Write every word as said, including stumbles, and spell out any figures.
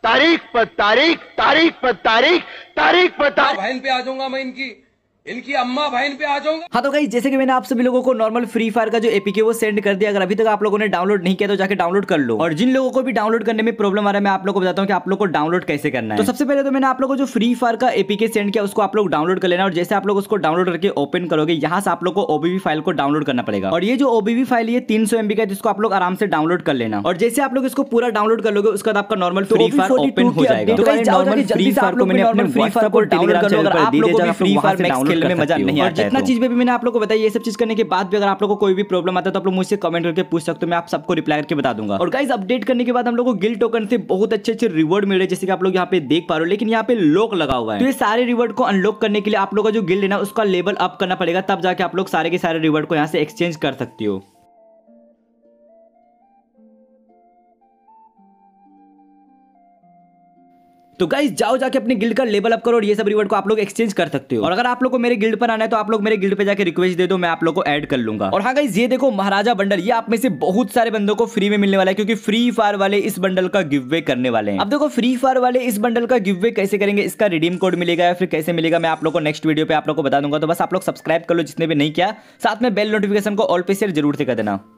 तारीख पर तारीख, तारीख पर तारीख, तारीख पर तारीख बहन पे आ जाऊंगा मैं, इनकी इनकी अम्मा बहन पे आ जाऊंगा। हाँ तो गाइस, जैसे कि मैंने आप सभी लोगों को नॉर्मल फ्री फायर का जो एपीके वो सेंड कर दिया। अगर अभी तक आप लोगों ने डाउनलोड नहीं किया तो जाके डाउनलोड कर लो। और जिन लोगों को भी डाउनलोड करने में प्रॉब्लम आ रहा है, मैं आप लोगों को बताता हूँ कि आप लोग को डाउनलोड कैसे करना है। तो सबसे पहले तो मैंने आप लोगों को जो फ्री फायर का एपीके सेंड किया उसको आप लोग डाउनलोड कर लेना। और जैसे आप लोग उसको डाउनलोड करके ओपन करोगे, यहाँ से आप लोग को ओबीवी फाइल को डाउनलोड करना पड़ेगा। और ये जो ओबीवी फाइल ये तीन सौ एमबी का है, जिसको आप लोग आराम से डाउनलोड कर लेना। और जैसे आप लोग इसको पूरा डाउनलोड कर लोगे, उसके बाद आपका नॉर्मल फ्री फायर ओपन हो जाएगा। तो गाइस नॉर्मल फ्री फायर को मैंने अपने फ्री फायर को डाउनलोड कर लो। अगर आप लोगों को फ्री फायर मैक्स खेलने में मजा नहीं आता, जितना चीज भी मैंने आप लोगों को बताया, ये सब चीज करने के बाद भी अगर आप लोगों को कोई भी प्रॉब्लम आता है तो आप लोग मुझसे कमेंट करके पूछ सकते हो, मैं आप सबको रिप्लाई करके बता दूंगा। और गाइस अपडेट करने के बाद हम लोग को गिल्ड टोकन से बहुत अच्छे अच्छे रिवॉर्ड मिल रहे हैं, जैसे कि आप लोग यहाँ पे देख पा रहे हो। लेकिन यहाँ पे लॉक लगा हुआ है, तो ये सारे रिवॉर्ड को अनलॉक करने के लिए आप लोग का जो गिल्ड है ना, उसका लेवल अप करना पड़ेगा, तब जाके आप लोग सारे के सारे रिवॉर्ड को यहाँ से एक्सचेंज कर सकते हो। तो गाइस जाओ जाके अपने गिल्ड का लेवल अप करो और ये सब रिवॉर्ड को आप लोग एक्सचेंज कर सकते हो। और अगर आप लोग को मेरे गिल्ड पर आना है तो आप लोग मेरे गिल्ड पे जाके रिक्वेस्ट दे दो, मैं आप लोग को ऐड कर लूंगा। और हाँ गाइस, ये देखो महाराजा बंडल, ये आप में से बहुत सारे बंदों को फ्री में मिलने वाला है, क्योंकि फ्री फायर वाले इस बंडल का गिव वे करने वाले हैं। अब देखो फ्री फायर वाले इस बंडल का गिव वे कैसे करेंगे, इसका रिडीम कोड मिलेगा या फिर कैसे मिलेगा, मैं आप लोग को नेक्स्ट वीडियो पे आप लोग को बता दूंगा। तो बस आप लोग सब्सक्राइब कर लो जिसने भी नहीं किया, साथ में बेल नोटिफिकेशन को ऑल पे शेयर जरूर से कर देना।